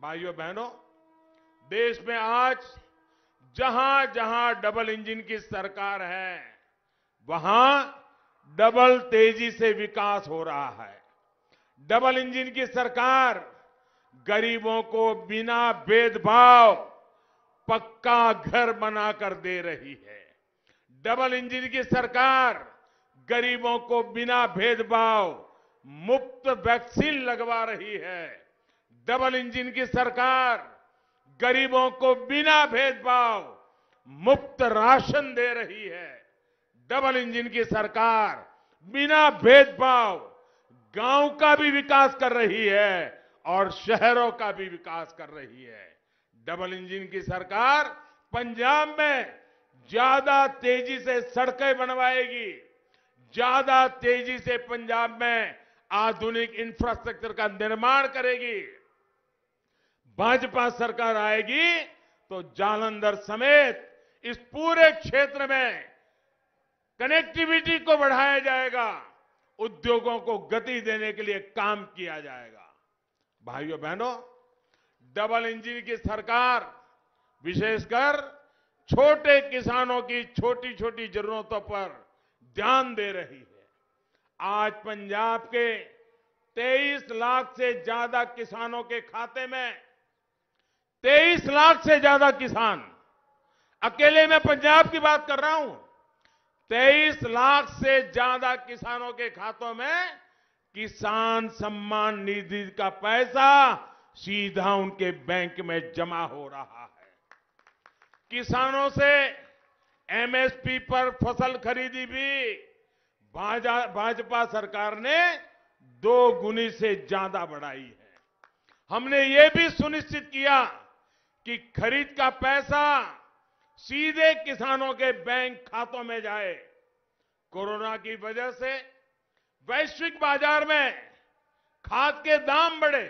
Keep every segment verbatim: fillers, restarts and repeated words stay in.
भाइयों बहनों, देश में आज जहां जहां डबल इंजन की सरकार है, वहां डबल तेजी से विकास हो रहा है। डबल इंजन की सरकार गरीबों को बिना भेदभाव पक्का घर बनाकर दे रही है। डबल इंजन की सरकार गरीबों को बिना भेदभाव मुफ्त वैक्सीन लगवा रही है। डबल इंजन की सरकार गरीबों को बिना भेदभाव मुफ्त राशन दे रही है। डबल इंजन की सरकार बिना भेदभाव गांव का भी विकास कर रही है और शहरों का भी विकास कर रही है। डबल इंजन की सरकार पंजाब में ज्यादा तेजी से सड़कें बनवाएगी, ज्यादा तेजी से पंजाब में आधुनिक इंफ्रास्ट्रक्चर का निर्माण करेगी। भाजपा सरकार आएगी तो जालंधर समेत इस पूरे क्षेत्र में कनेक्टिविटी को बढ़ाया जाएगा, उद्योगों को गति देने के लिए काम किया जाएगा। भाइयों बहनों, डबल इंजन की सरकार विशेषकर छोटे किसानों की छोटी छोटी जरूरतों पर ध्यान दे रही है। आज पंजाब के तेईस लाख से ज्यादा किसानों के खाते में तेईस लाख से ज्यादा किसान, अकेले मैं पंजाब की बात कर रहा हूं, तेईस लाख से ज्यादा किसानों के खातों में किसान सम्मान निधि का पैसा सीधा उनके बैंक में जमा हो रहा है। किसानों से एमएसपी पर फसल खरीदी भी भाजपा सरकार ने दो गुनी से ज्यादा बढ़ाई है। हमने ये भी सुनिश्चित किया कि खरीद का पैसा सीधे किसानों के बैंक खातों में जाए। कोरोना की वजह से वैश्विक बाजार में खाद के दाम बढ़े,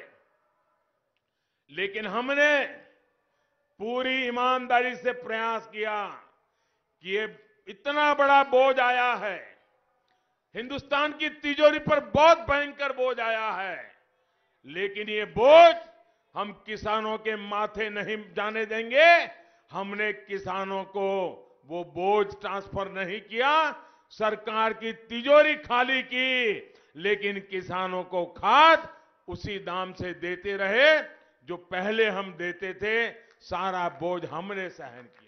लेकिन हमने पूरी ईमानदारी से प्रयास किया कि ये इतना बड़ा बोझ आया है, हिंदुस्तान की तिजोरी पर बहुत भयंकर बोझ आया है, लेकिन ये बोझ हम किसानों के माथे नहीं जाने देंगे। हमने किसानों को वो बोझ ट्रांसफर नहीं किया, सरकार की तिजोरी खाली की, लेकिन किसानों को खाद उसी दाम से देते रहे जो पहले हम देते थे। सारा बोझ हमने सहन किया।